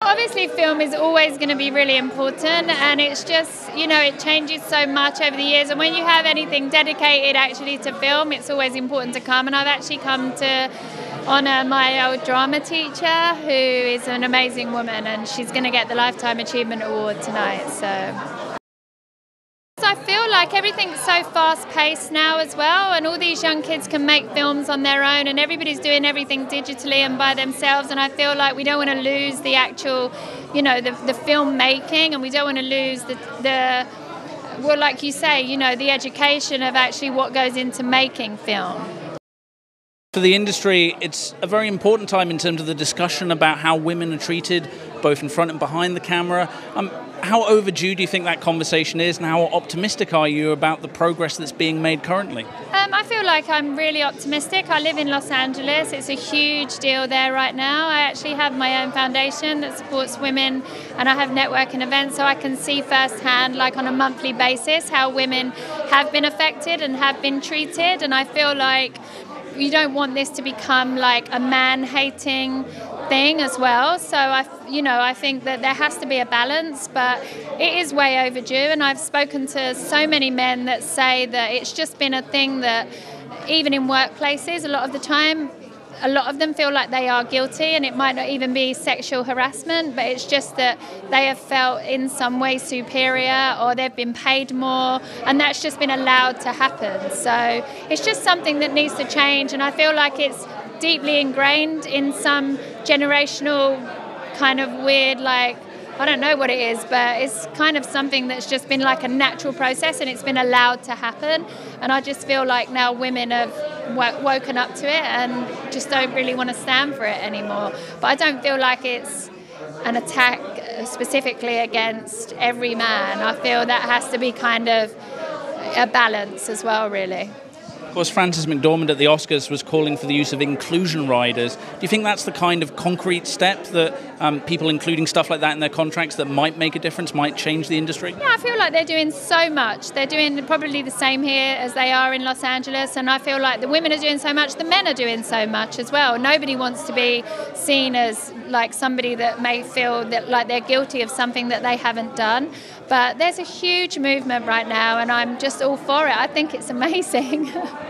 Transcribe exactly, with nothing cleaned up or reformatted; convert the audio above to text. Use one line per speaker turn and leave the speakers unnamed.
obviously film is always going to be really important, and it's just, you know, it changes so much over the years, and when you have anything dedicated actually to film, it's always important to come. And I've actually come to honour my old drama teacher, who is an amazing woman, and she's going to get the Lifetime Achievement Award tonight. So I feel like everything's so fast-paced now as well, and all these young kids can make films on their own, and everybody's doing everything digitally and by themselves, and I feel like we don't want to lose the actual, you know, the, the film making, and we don't want to lose the, the, well, like you say, you know, the education of actually what goes into making film.
For the industry, it's a very important time in terms of the discussion about how women are treated, both in front and behind the camera. Um, how overdue do you think that conversation is, and how optimistic are you about the progress that's being made currently?
Um, I feel like I'm really optimistic. I live in Los Angeles. It's a huge deal there right now. I actually have my own foundation that supports women, and I have networking events, so I can see firsthand, like on a monthly basis, how women have been affected and have been treated. And I feel like you don't want this to become like a man-hating thing as well. So I, you know, I think that there has to be a balance, but it is way overdue. And I've spoken to so many men that say that it's just been a thing that, even in workplaces, a lot of the time, a lot of them feel like they are guilty, and it might not even be sexual harassment, but it's just that they have felt in some way superior, or they've been paid more, and that's just been allowed to happen. So it's just something that needs to change, and I feel like it's deeply ingrained in some generational kind of weird, like, I don't know what it is, but it's kind of something that's just been like a natural process, and it's been allowed to happen. And I just feel like now women have w- woken up to it and just don't really want to stand for it anymore. But I don't feel like it's an attack specifically against every man. I feel that has to be kind of a balance as well, really.
Of course, Frances McDormand at the Oscars was calling for the use of inclusion riders. Do you think that's the kind of concrete step that um, people including stuff like that in their contracts that might make a difference, might change the industry?
Yeah, I feel like they're doing so much. They're doing probably the same here as they are in Los Angeles, and I feel like the women are doing so much, the men are doing so much as well. Nobody wants to be seen as like somebody that may feel that like they're guilty of something that they haven't done. But there's a huge movement right now, and I'm just all for it. I think it's amazing.